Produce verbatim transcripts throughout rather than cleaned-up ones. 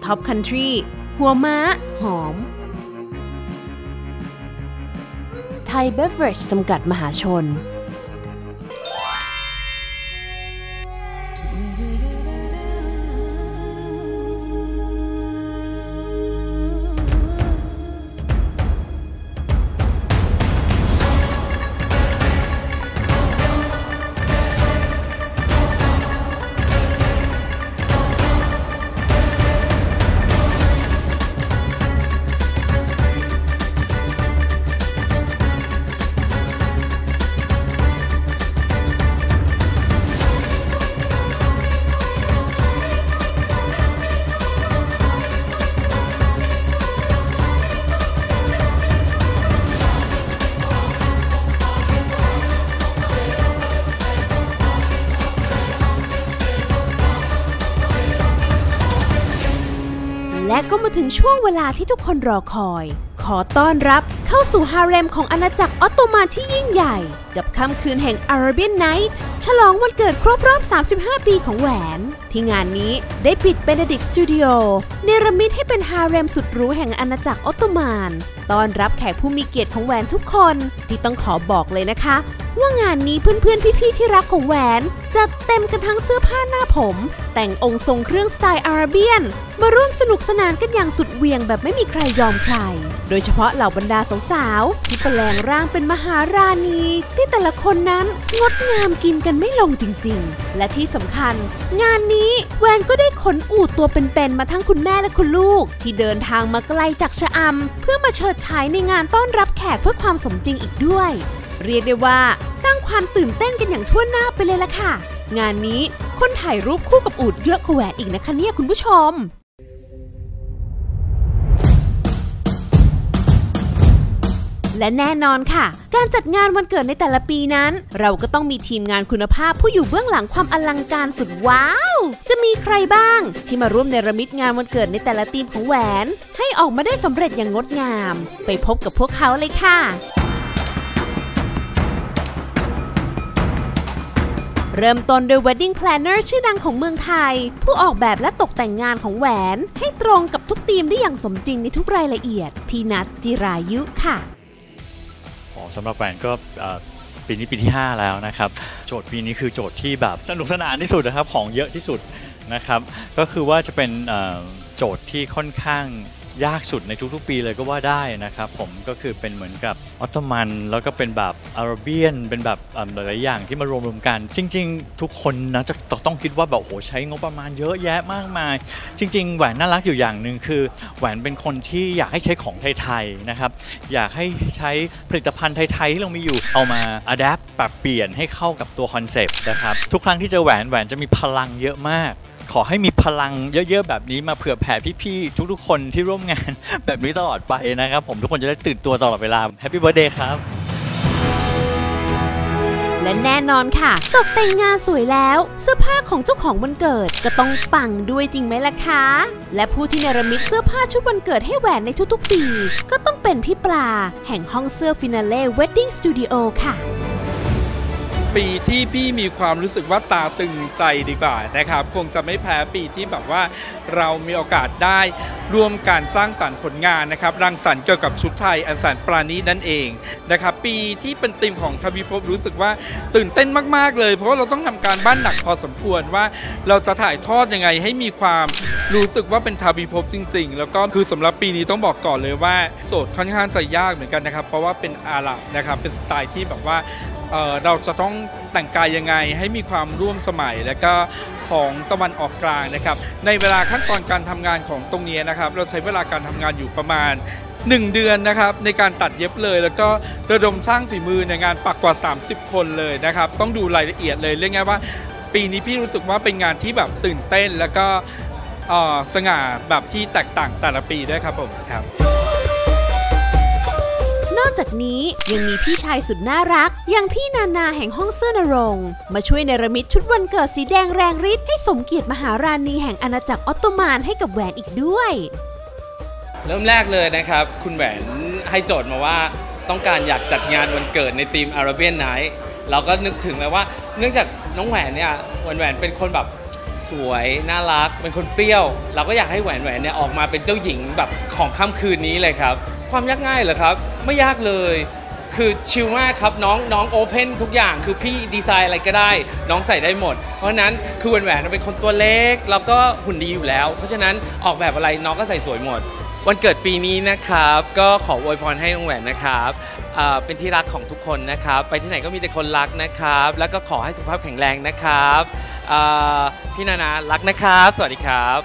ท็อปคันทรีหัวม้าหอมไทยเบเวอเรจจำกัดมหาชนและก็มาถึงช่วงเวลาที่ทุกคนรอคอยขอต้อนรับเข้าสู่ฮาเร็มของอาณาจักรออตโตมันที่ยิ่งใหญ่กับค่ำคืนแห่ง Arabian Night ฉลองวันเกิดครบรอบสามสิบห้าปีของแหวนที่งานนี้ได้ปิด Benedict Studio เนรมิตให้เป็นฮาเร็มสุดหรูแห่งอาณาจักรออตโตมันต้อนรับแขกผู้มีเกียรติของแหวนทุกคนที่ต้องขอบอกเลยนะคะว่างานนี้เพื่อนๆพี่ๆที่รักของแหวนจัดเต็มกันทั้งเสื้อผ้าหน้าผมแต่งองค์ทรงเครื่องสไตล์อาราเบียนมาร่วมสนุกสนานกันอย่างสุดเหวี่ยงแบบไม่มีใครยอมใครโดยเฉพาะเหล่าบรรดาสาวๆที่แปลงร่างเป็นมหาราณีที่แต่ละคนนั้นงดงามกินกันไม่ลงจริงๆและที่สำคัญงานนี้แหวนก็ได้ขนอูฐตัวเป็นๆมาทั้งคุณแม่และคุณลูกที่เดินทางมาไกลจากชะอำเพื่อมาเฉิดฉายในงานต้อนรับแขกเพื่อความสมจริงอีกด้วยเรียกได้ว่าสร้างความตื่นเต้นกันอย่างทั่วหน้าไปเลยล่ะค่ะงานนี้คนถ่ายรูปคู่กับอูฐเยอะกว่าแหวนอีกนะคะเนี่ยคุณผู้ชมและแน่นอนค่ะการจัดงานวันเกิดในแต่ละปีนั้นเราก็ต้องมีทีมงานคุณภาพผู้อยู่เบื้องหลังความอลังการสุดว้าวจะมีใครบ้างที่มาร่วมเนรมิตงานวันเกิดในแต่ละทีมของแหวนให้ออกมาได้สำเร็จอย่างงดงามไปพบกับพวกเขาเลยค่ะเริ่มต้นโดย Wedding Planner ชื่อดังของเมืองไทยผู้ออกแบบและตกแต่งงานของแหวนให้ตรงกับทุกธีมได้อย่างสมจริงในทุกรายละเอียดพี่นัทจิรายุค่ะอ๋อสำหรับแหวนก็ปีนี้ปีที่ห้าแล้วนะครับโจทย์ปีนี้คือโจทย์ที่แบบสนุกสนานที่สุดนะครับของเยอะที่สุดนะครับก็คือว่าจะเป็นโจทย์ที่ค่อนข้างยากสุดในทุกๆปีเลยก็ว่าได้นะครับผมก็คือเป็นเหมือนกับออตโตมันแล้วก็เป็นแบบอาราเบียนเป็นแบบหลายๆอย่างที่มารวมๆกันจริงๆทุกคนนะจะต้องคิดว่าแบบโหใช้งบประมาณเยอะแยะมากมายจริงๆแหวนน่ารักอยู่อย่างหนึ่งคือแหวนเป็นคนที่อยากให้ใช้ของไทยๆนะครับอยากให้ใช้ผลิตภัณฑ์ไทยๆที่เรามีอยู่เอามาอัดแอปปรับเปลี่ยนให้เข้ากับตัวคอนเซปต์นะครับทุกครั้งที่เจอแหวนแหวนจะมีพลังเยอะมากขอให้มีพลังเยอะๆแบบนี้มาเผื่อแผ่พี่ๆทุกๆคนที่ร่วมงานแบบนี้ตลอดไปนะครับผมทุกคนจะได้ตื่นตัวตลอดเวลาแฮปปี้เบิร์ธเดย์ครับและแน่นอนค่ะตกแต่งงานสวยแล้วเสื้อผ้าของเจ้าของวันเกิดก็ต้องปังด้วยจริงไหมล่ะคะและผู้ที่เนรมิตเสื้อผ้าชุดวันเกิดให้แหวนในทุกๆปีก็ต้องเป็นพี่ปลาแห่งห้องเสื้อฟินาเล่ Wedding Studio ค่ะปีที่พี่มีความรู้สึกว่าตาตึงใจดีกว่านะครับคงจะไม่แพ้ปีที่แบบว่าเรามีโอกาสได้ร่วมการสร้างสรรค์ผลงานนะครับรังสรรค์เกี่ยวกับชุดไทยอันแสนปราณีตนั่นเองนะครับปีที่เป็นธีมของทวีภพรู้สึกว่าตื่นเต้นมากๆเลยเพราะว่าเราต้องทำการบ้านหนักพอสมควรว่าเราจะถ่ายทอดยังไงให้มีความรู้สึกว่าเป็นทวีภพจริงๆแล้วก็คือสำหรับปีนี้ต้องบอกก่อนเลยว่าโจทย์ค่อนข้างจะยากเหมือนกันนะครับเพราะว่าเป็นอาหรับนะครับเป็นสไตล์ที่แบบว่าเอ่อเราจะต้องแต่งกายยังไงให้มีความร่วมสมัยและก็ของตะวันออกกลางนะครับในเวลาขั้นตอนการทำงานของตรงนี้นะครับเราใช้เวลาการทำงานอยู่ประมาณหนึ่งเดือนนะครับในการตัดเย็บเลยแล้วก็ระดมช่างฝีมือในงานปักกว่าสามสิบคนเลยนะครับต้องดูรายละเอียดเลยเรียกง่ายว่าปีนี้พี่รู้สึกว่าเป็นงานที่แบบตื่นเต้นแล้วก็สง่าแบบที่แตกต่างแต่ละปีด้วยครับผมครับนอกจากนี้ยังมีพี่ชายสุดน่ารักอย่างพี่นานาแห่งห้องเสื้อนรงค์มาช่วยเนรมิตชุดวันเกิดสีแดงแรงฤทธิ์ให้สมเกียรติมหาราณีแห่งอาณาจักรออตโตมันให้กับแหวนอีกด้วยเริ่มแรกเลยนะครับคุณแหวนให้โจทย์มาว่าต้องการอยากจัดงานวันเกิดในธีม Arabian Night เราก็นึกถึงเลยว่าเนื่องจากน้องแหวนเนี่ยแหวนเป็นคนแบบสวยน่ารักเป็นคนเปรี้ยวเราก็อยากให้แหวนแหวนเนี่ยออกมาเป็นเจ้าหญิงแบบของค่ำคืนนี้เลยครับความยากง่ายเหรอครับไม่ยากเลยคือชิลมากครับน้องน้องโอเพนทุกอย่างคือพี่ดีไซน์อะไรก็ได้น้องใส่ได้หมดเพราะฉะนั้นคือแหวนแหวนเป็นคนตัวเล็กแล้วก็หุ่นดีอยู่แล้วเพราะฉะนั้นออกแบบอะไรน้องก็ใส่สวยหมดวันเกิดปีนี้นะครับก็ขออวยพรให้น้องแหวนนะครับเป็นที่รักของทุกคนนะครับไปที่ไหนก็มีแต่คนรักนะครับแล้วก็ขอให้สุขภาพแข็งแรงนะครับพี่นานารักนะครับสวัสดีครับ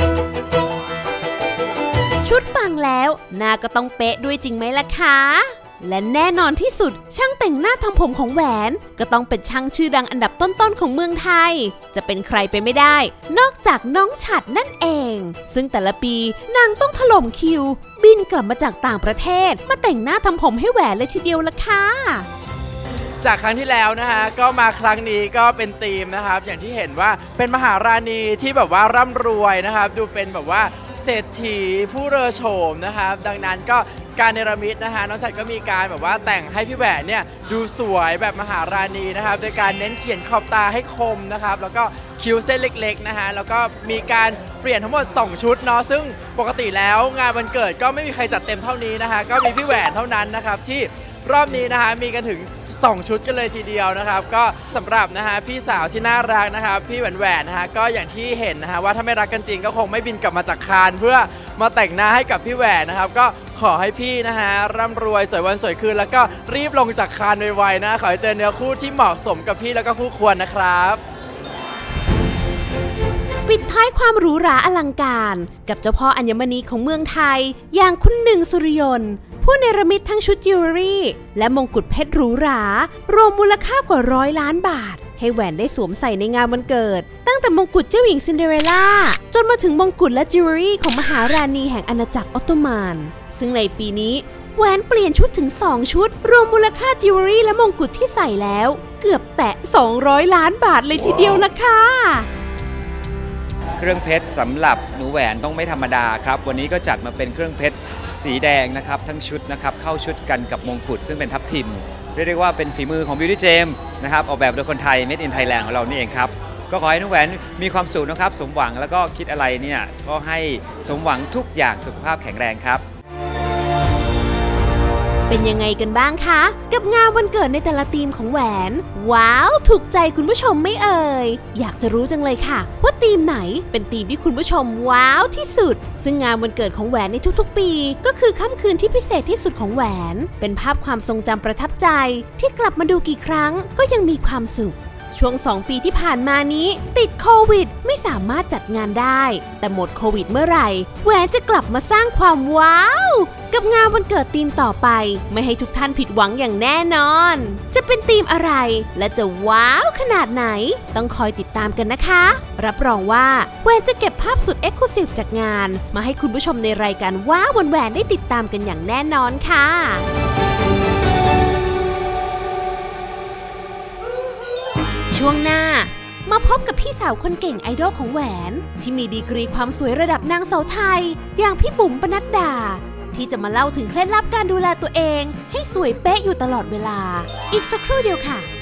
ชุดปังแล้วหน้าก็ต้องเป๊ะด้วยจริงไหมล่ะคะและแน่นอนที่สุดช่างแต่งหน้าทำผมของแหวนก็ต้องเป็นช่างชื่อดังอันดับต้นๆของเมืองไทยจะเป็นใครไปไม่ได้นอกจากน้องฉัตรนั่นเองซึ่งแต่ละปีนางต้องถล่มคิวบินกลับมาจากต่างประเทศมาแต่งหน้าทำผมให้แหวนเลยทีเดียวล่ะค่ะจากครั้งที่แล้วนะคะก็มาครั้งนี้ก็เป็นธีมนะครับอย่างที่เห็นว่าเป็นมหาราณีที่แบบว่าร่ำรวยนะครับดูเป็นแบบว่าเศรษฐีผู้เรือโฉมนะครับดังนั้นก็การเนรมิตนะคะน้องฉัตรก็มีการแบบว่าแต่งให้พี่แหวนเนี่ยดูสวยแบบมหาราณีนะครับโดยการเน้นเขียนขอบตาให้คมนะครับแล้วก็คิ้วเส้นเล็กๆนะคะแล้วก็มีการเปลี่ยนทั้งหมดสองชุดเนาะซึ่งปกติแล้วงานวันเกิดก็ไม่มีใครจัดเต็มเท่านี้นะคะก็มีพี่แหวนเท่านั้นนะครับที่รอบนี้นะคะมีกันถึงสองชุดกันเลยทีเดียวนะครับก็สำหรับนะคะพี่สาวที่น่ารักนะครับพี่แหวนแหวนนะคะก็อย่างที่เห็นนะคะว่าถ้าไม่รักกันจริงก็คงไม่บินกลับมาจากคานเพื่อมาแต่งหน้าให้กับพี่แหวนนะครับก็ขอให้พี่นะคะร่ำรวยสวยวันสวยคืนแล้วก็รีบลงจากคานไวๆนะขอให้เจอเนื้อคู่ที่เหมาะสมกับพี่แล้วก็คู่ควรนะครับปิดท้ายความหรูหราอลังการกับเจ้าพ่ออัญมณีของเมืองไทยอย่างคุณหนึ่งสุริยนต์ผู้เนรมิตทั้งชุดจิวเวลรี่และมงกุฎเพชรหรูหรารวมมูลค่ากว่าร้อยล้านบาทให้แหวนได้สวมใส่ในงานวันเกิดตั้งแต่มงกุฎเจ้าหญิงซินเดอเรลล่าจนมาถึงมงกุฎและจิวเวลรี่ของมหาราณีแห่งอาณาจักรออตโตมันซึ่งในปีนี้แหวนเปลี่ยนชุดถึงสองชุดรวมมูลค่าจิวเวลรี่และมงกุฎที่ใส่แล้วเกือบแตะสองร้อยล้านบาทเลยทีเดียวล่ะค่ะเครื่องเพชรสำหรับหนูแหวนต้องไม่ธรรมดาครับวันนี้ก็จัดมาเป็นเครื่องเพชรสีแดงนะครับทั้งชุดนะครับเข้าชุดกันกับมงกุฎซึ่งเป็นทับทิมเรียกได้ว่าเป็นฝีมือของ Beauty Gem นะครับออกแบบโดยคนไทย Made in Thailand ของเรานี่เองครับก็ขอให้หนูแหวนมีความสุขนะครับสมหวังแล้วก็คิดอะไรเนี่ยก็ให้สมหวังทุกอย่างสุขภาพแข็งแรงครับเป็นยังไงกันบ้างคะกับงานวันเกิดในแต่ละธีมของแหวนว้าวถูกใจคุณผู้ชมไม่เอ่ยอยากจะรู้จังเลยค่ะว่าธีมไหนเป็นธีมที่คุณผู้ชมว้าวที่สุดซึ่งงานวันเกิดของแหวนในทุกๆปีก็คือค่ำคืนที่พิเศษที่สุดของแหวนเป็นภาพความทรงจำประทับใจที่กลับมาดูกี่ครั้งก็ยังมีความสุขช่วงสองปีที่ผ่านมานี้ติดโควิดไม่สามารถจัดงานได้แต่หมดโควิดเมื่อไหร่แหวนจะกลับมาสร้างความว้าวกับงานวันเกิดธีมต่อไปไม่ให้ทุกท่านผิดหวังอย่างแน่นอนจะเป็นธีมอะไรและจะว้าวขนาดไหนต้องคอยติดตามกันนะคะรับรองว่าแหวนจะเก็บภาพสุดเอ็กซ์คลูซีฟจากงานมาให้คุณผู้ชมในรายการว้าวแหวนได้ติดตามกันอย่างแน่นอนค่ะช่วงหน้ามาพบกับพี่สาวคนเก่งไอดอลของแหวนที่มีดีกรีความสวยระดับนางสาวไทยอย่างพี่บุ๋มปนัดดาที่จะมาเล่าถึงเคล็ดลับการดูแลตัวเองให้สวยเป๊ะอยู่ตลอดเวลาอีกสักครู่เดียวค่ะ